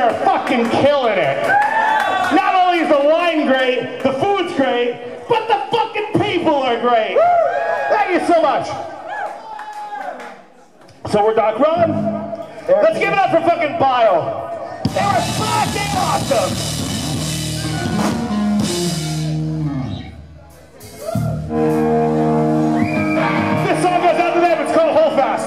are fucking killing it. Not only is the wine great, the food's great, but the fucking people are great. Thank you so much. So we're Doc Ron. Let's give it up for fucking Bio. They were fucking awesome. This song goes out to them. It's called Hold Fast.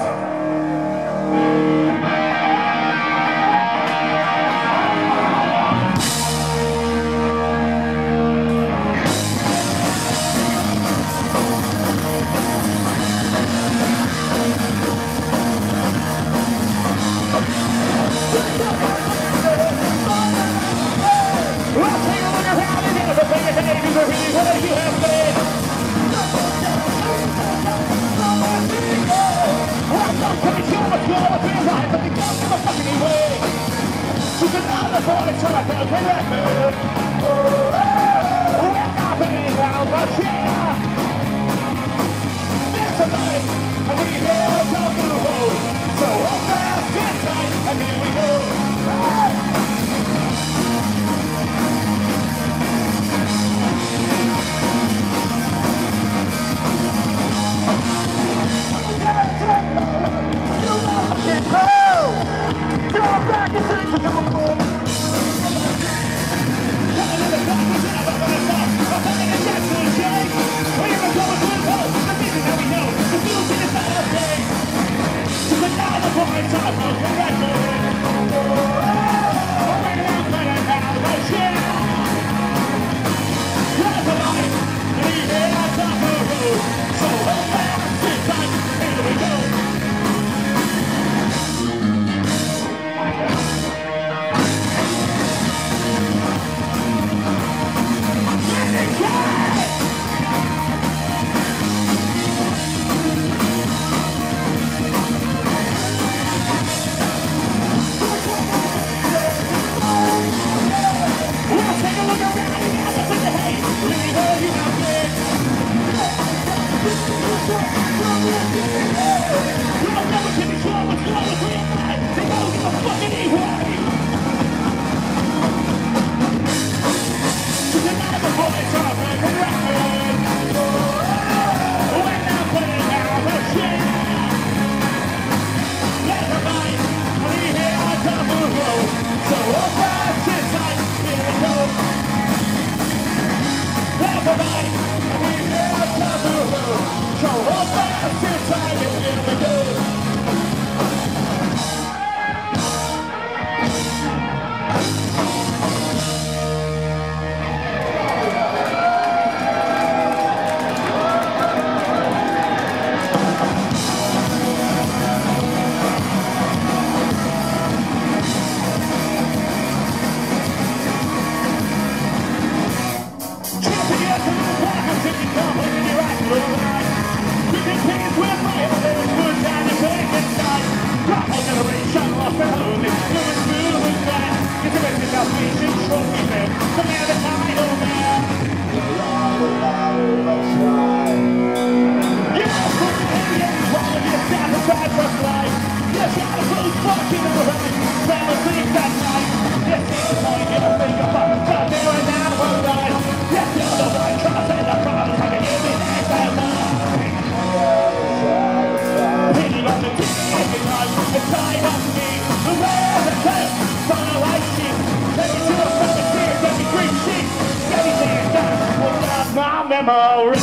Memory.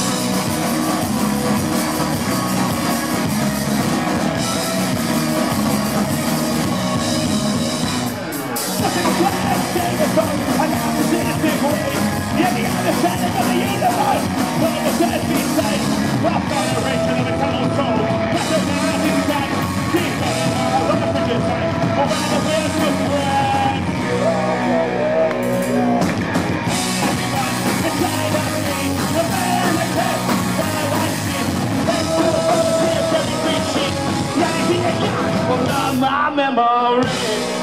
My memory.